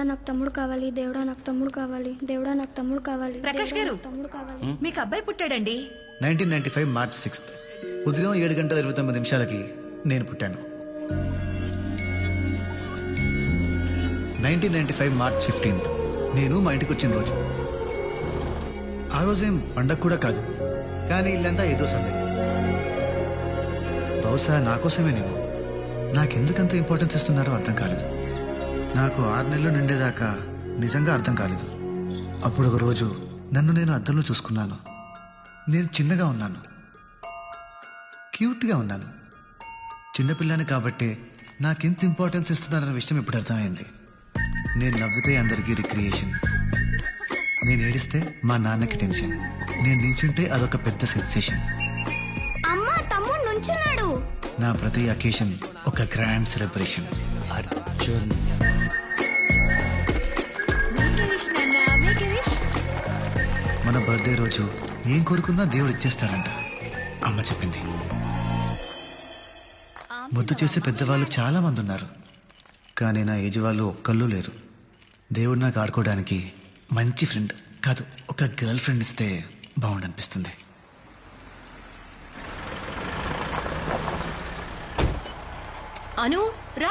నాకు తమ్ముడు కావాలి, దేవుడా నాకు తమ్ముడు కావాలి, దేవుడా నాకు తమ్ముడు కావాలి. ప్రకాష్ గారు, తమ్ముడు కావాలి. మీకు అబ్బాయి పుట్టాడండి. 1995 మార్చ్ 6 ఉదయం 7:29 నేను పుట్టాను. 1995 మార్చ్ 15 నేను మా ఇంటికి వచ్చిన రోజు. ఆ రోజేం పండగ కూడా కాదు, కానీ ఇల్లంతా ఏదో సందడి. బహుశా నా కోసమేనేమో. నాకెందుకంత ఇంపార్టెన్స్ ఇస్తున్నారో అర్థం కాలేదు. నాకు 6 నెలలు నిండేదాకా నిజంగా అర్థం కాలేదు. అప్పుడు ఒక రోజు నన్ను నేను అద్దంలో చూసుకున్నాను. నేను చిన్నగా ఉన్నాను, క్యూట్గా ఉన్నాను. చిన్నపిల్లని కాబట్టి నాకెంత ఇంపార్టెన్స్ ఇస్తున్నారన్న విషయం ఇప్పుడు అర్థమైంది. నేను నవ్వితే అందరికీ రిక్రియేషన్, నేను ఏడిస్తే మా నాన్నకి టెన్షన్, నేను నించుంటే అదొక పెద్ద సెన్సేషన్. అమ్మా తమ్ముడు నుంచున్నాడు. నా ప్రతి అకేషన్ ఒక గ్రాండ్ సెలబ్రేషన్. అర్జున్, మన బర్త్డే రోజు ఏం కోరుకున్నా దేవుడు ఇచ్చేస్తాడంట, అమ్మ చెప్పింది. ముద్దు చేసే పెద్దవాళ్ళు చాలా మంది ఉన్నారు, కానీ నా ఏజ్ వాళ్ళు ఒక్కళ్ళు లేరు. దేవుడు నాకు ఆడుకోవడానికి మంచి ఫ్రెండ్ కాదు, ఒక గర్ల్ ఫ్రెండ్ ఇస్తే బాగుండనిపిస్తుంది. అను రా.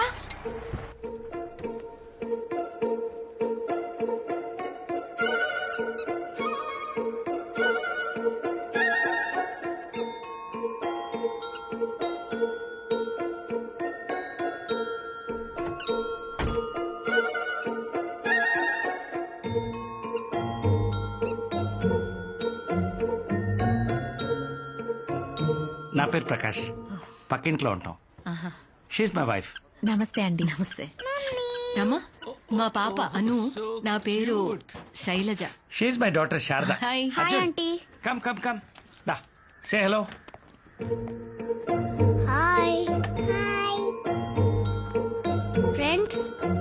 నా పేరు ప్రకాష్, పక్కింట్లో ఉంటాం. She's my wife. నమస్తే అండి. నమస్తే రమ్మా. మా పాప అను, నా పేరు Shailaja. She's my daughter Sharada. Hi. Hi aunty. Come come come, దా say hello. Hi hi friends.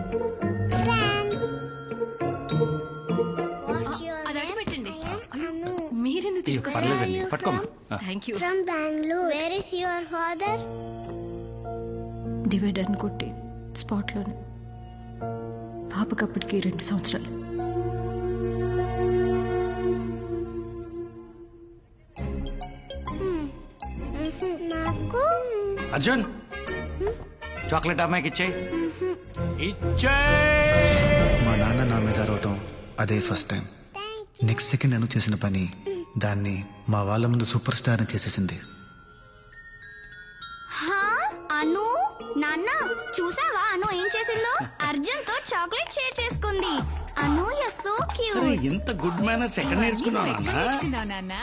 అది అడిగి పెట్టండి. మీరెందుకు తీసుకొస్తారు? పర్లేదండి, పట్టుకోమ్మా. Thank you. From Bangalore. Where is your father? Divider కొట్టి స్పాట్లోనే. పాపకప్పటికి 2 సంవత్సరాలు. నాకు అర్జున్, చాక్లెట్ అమ్మాయికి ఇచ్చేయి. మా నాన్న నా మీద అరవటం అదే first time. Next second Anu చేసిన పని దాన్ని మా వాళ్ళ ముందు సూపర్ స్టార్ చేసేసింది. అను నాన్న చూసావా అను ఏం చేసిందో? అర్జున్ తో చాక్లెట్ షేర్ చేసుకుంది. Anu you so cute. ఇంత గుడ్ మేనర్స్ ఎక్కడ నేర్చుకున్నావు నాన్న?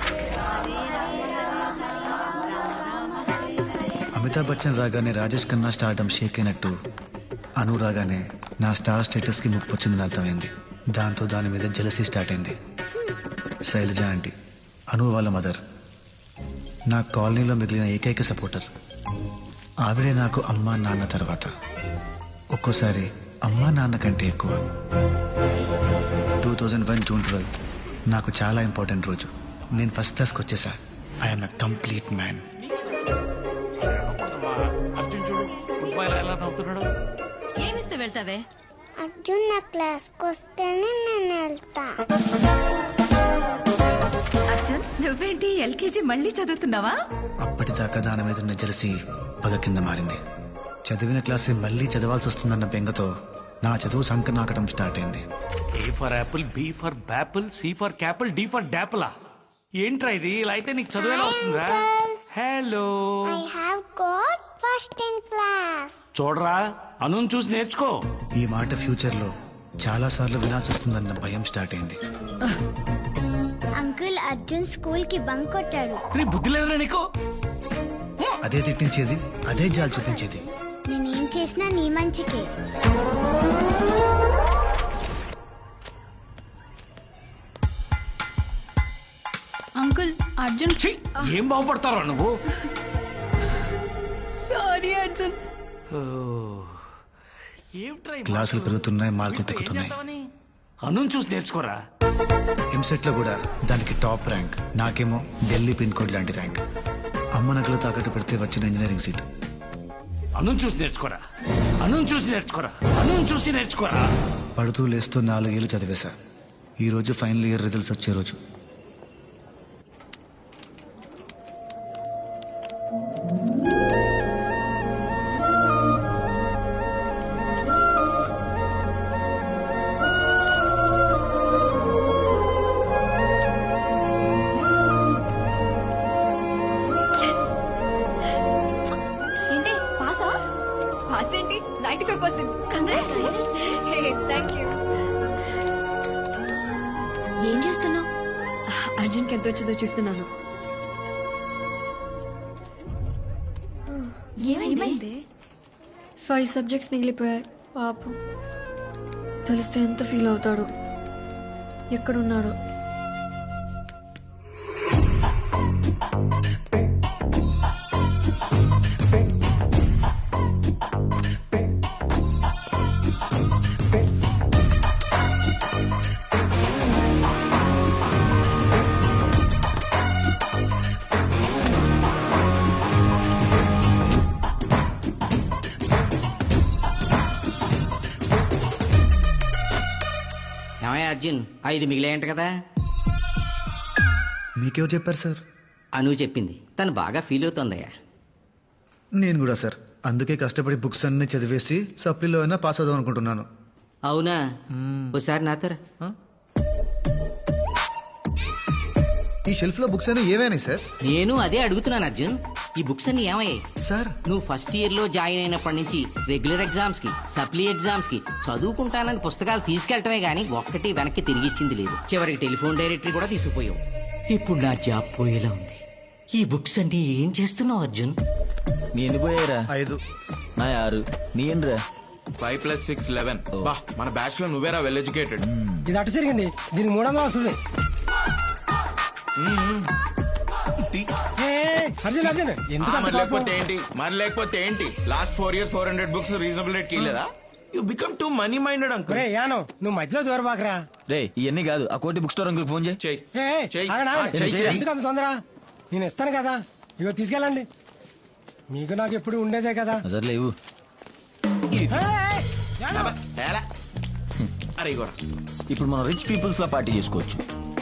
అమితాబ్ బచ్చన్ రాగానే రాజేష్ ఖన్నా స్టార్డమ్ షేక్ అయినట్టు అను రాగానే నా స్టార్ స్టేటస్కి ముప్పు వచ్చిందని అర్థమైంది. దాంతో దాని మీద జెలసీ స్టార్ట్ అయింది. శైలజ ఆంటీ, అను వాళ్ళ మదర్, నా కాలనీలో మిగిలిన ఏకైక సపోర్టర్. ఆవిడే నాకు అమ్మా నాన్న తర్వాత. ఒక్కోసారి అమ్మా నాన్న కంటే ఎక్కువ. 2001 జూన్ 12 నాకు చాలా ఇంపార్టెంట్ రోజు. నేను ఫస్ట్ క్లాస్కి వచ్చేసా. I'm a complete man. Arjun చూడు, ఫుట్బాల్ ఎలా నవ్వుతున్నాడు. ఏమిస్తే వెళ్తావే? అర్జున్ నా క్లాస్కి వస్తేనే నేను వెళ్తా. అర్జున్, నువ్వేంటి ఎల్కేజీ మళ్ళీ చదువుతున్నావా? అప్పటిదాకా దాని మీద ఉన్న జెలసీ పగ కింద మారింది. చదివిన క్లాసే మళ్ళీ చదవాల్సి వస్తుందన్న బెంగతో నా చదువు సంక నాకడం స్టార్ట్ అయింది. A for apple, B for bapple, C for capple, D for dapple. ఏంట్రా ఇది? ఇలా అయితే నీకు చదువు ఎలా వస్తుందా? Hello, I have got first in class. చూడరా, అను చూసి నేర్చుకో. ఈ మాట ఫ్యూచర్లో చాలా సార్లు వినాల్సి వస్తుందన్న భయం స్టార్ట్ అయింది. అంకుల్ అర్జున్ స్కూల్ కి బంక్ కొట్టాడు. నీ బుద్ధి లేదురా నీకు? అదే తిట్టించేది, అదే జాలి చూపించేది. నేనేం చేసినా నీ మంచికే. అంకుల్ అర్జున్. ఛీ, ఏం బాగుపడతారా నువ్వు? సారీ అర్జున్. క్లాసులు పెరుగుతున్నాయి, మార్కులు తగ్గుతున్నాయి. అను చూసి నేర్చుకోరా. ఎంసెట్ లో కూడా దానికి టాప్ ర్యాంక్, నాకేమో ఢిల్లీ పిన్ కోడ్ లాంటి ర్యాంక్. అమ్మ నగలు తాకట్టు పెడితే వచ్చిన ఇంజనీరింగ్ సీట్. అను చూసి నేర్చుకోరా, అను చూసి నేర్చుకోరా, అను చూసి నేర్చుకోరా. పడుతూ లేస్తూ 4 ఏళ్ళు చదివేశా. ఈరోజు ఫైనల్ ఇయర్ రిజల్ట్స్ వచ్చే రోజు. ఏంటి పాసా? పాస్ ఏంటి? 95%. కంగ్రాట్స్. Hey thank you. ఏం చేస్తున్నావు? అర్జున్కి ఎంత వచ్చిందో చూస్తున్నాను. ఏమైంది? 5 సబ్జెక్ట్స్ మిగిలిపోయాయి. పాపం తెలిస్తే ఎంత ఫీల్ అవుతాడో, ఎక్కడున్నాడో. ఏమయ్య అర్జున్, 5 మిగిలేయంట కదా? మీకెవరు చెప్పారు సార్? అను చెప్పింది. తను బాగా ఫీల్ అవుతుందయ్యా. నేను కూడా సార్. అందుకే కష్టపడి బుక్స్ అన్ని చదివేసి సప్లీలో అయినా పాస్ అవుదాం అనుకుంటున్నాను. అవునా? ఒకసారి నాతోరా. ఈ షెల్ఫ్ లో బుక్స్ అన్ని ఏమైనాయి సార్? నేను అదే అడుగుతున్నాను అర్జున్. ఈ బుక్స్ అన్ని ఏమయ్యాయి? సార్ నువ్వు ఫస్ట్ ఇయర్ లో జాయిన్ అయినప్పటి నుంచి రెగ్యులర్ ఎగ్జామ్స్ కి, సప్లీ ఎగ్జామ్స్ కి చదువుకుంటానని పుస్తకాలు తీసుకెళ్లటమే గానీ ఒక్కటి వెనక్కి తిరిగి ఇచ్చింది లేదు. చివరికి టెలిఫోన్ డైరెక్టరీ కూడా తీసుకుపోయావు. ఇప్పుడు నా జాబ్ పోయేలా ఉంది. ఈ బుక్స్ అన్ని ఏం చేస్తున్నావు అర్జున్? నీ ఎన్ని పోయారా? 5. నా 6. నీ ఎన్రా? 5 + 6 11. బా, మన బ్యాచ్ లో నువ్వేరా వెల్ ఎడ్యుకేటెడ్. ఇది అటు జరిగింది, దీనికి 300 వస్తుంది. అర్జున్ అర్జున్ ఎందుకు అంత మరి లేకపోతే ఏంటి last 4 years 400 books reasonable rate కి లేదా? You become too money minded uncle. రే యానో, నువ్వు మధ్యలో దూరబాకరా. రే ఇవన్నీ కాదు, ఆ కోటి బుక్ స్టోర్ అంకుల్ ఫోన్ చేయి. ఎందుకు అంత తొందర? నేను ఇస్తాను కదా, ఇగో తీసుకెళ్ళండి. మీకు నాకు ఎప్పుడు ఉండేదే కదా. సర్లే ఇవ్వు. అరే ఇగోరా, ఇప్పుడు మనం రిచ్ పీపుల్స్ లా పార్టీ చేసుకోవచ్చు.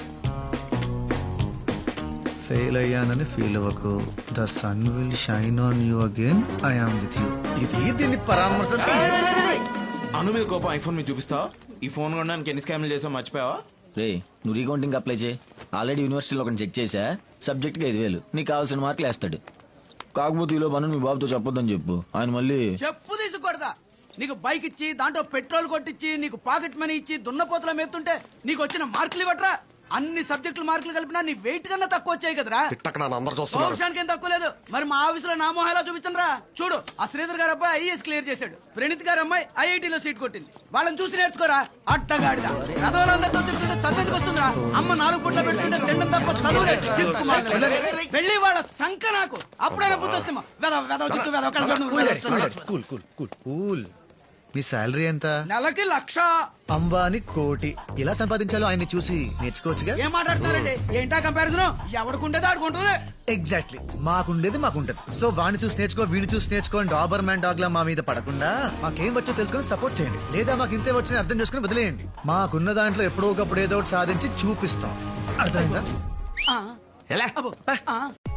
ఫెయిల్ అయ్యానని ఫీల్ అవ్వకు. The sun will shine on you again. I am with you. ఇది దీన్ని పరామర్శ. అను మీద కోపం ఐఫోన్ మీద చూపిస్తావా? ఈ ఫోన్ కొనడానికి ఎన్ని స్కామ్లు చేసావు మర్చిపోయావా? రే నువ్వు రీకౌంటింగ్ అప్లై చేయి. ఆల్రెడీ యూనివర్సిటీలో ఒకటి చెక్ చేసా. సబ్జెక్ట్ కి 5,000. నీకు కావాల్సిన మార్కులు వేస్తాడు. కాకపోతే ఈలో పనులు మీ బాబుతో చెప్పొద్దని చెప్పు. ఆయన మళ్ళీ చెప్పు తీసుకోడదా. నీకు బైక్ ఇచ్చి దాంట్లో పెట్రోల్ కొట్టించి నీకు పాకెట్ మనీ ఇచ్చి దున్నపోతల మేతుంటే నీకు వచ్చిన మార్కులు ఇవ్వట్రా? అన్ని సబ్జెక్టులు మార్కులు కలిపినా నీ వెయిట్ కన్నా తక్కువ వచ్చాయి కదరా. పౌరుషానికి ఏం తక్కువ లేదు. మరి మా ఆఫీసులో నా మొహేలా చూపించండి రా. చూడు, ఆ శ్రీధర్ గారు అబ్బాయి ఐఏఎస్ క్లియర్ చేశాడు. ప్రణీత్ గారు అమ్మాయి ఐఐటీలో సీట్ కొట్టింది. వాళ్ళని చూసి నేర్చుకోరా. అట్టగాడిదా రథవాళ్ళందరితో చెప్తుంటే చదువుకు వస్తుందిరా. అమ్మ 4 పూట్ల పెడుతుంటే తిండం తప్ప చదువులే. వెళ్ళి వాళ్ళ సంక నాకు అప్పుడైనా బుద్ధి వస్తామా? మీ శాలరీ ఎంత? నెలకి 1,00,000. అంబానీ 1,00,00,000. ఇలా సంపాదించాలో ఆయన్ని చూసి నేర్చుకోవచ్చుగా. ఏం మాట్లాడుతున్నారండి? ఏంటా కంపారిజన్? ఎవడుకుండేది ఆడుకుంటుంది. ఎగ్జాక్ట్లీ, మాకుండేది మాకుంటది. సో వాడిని చూసి నేర్చుకో, వీడిని చూసి నేర్చుకోని డాబర్ మ్యాన్ డాగ్ లా మా మీద పడకుండా మాకేం వచ్చో తెలుసుకొని సపోర్ట్ చేయండి. లేదా మాకు ఇంతే వచ్చి అర్థం చేసుకుని వదిలేయండి. మాకున్న దాంట్లో ఎప్పుడో ఒకప్పుడు ఏదో ఒకటి సాధించి చూపిస్తాం. అర్థమైందా? ఎలా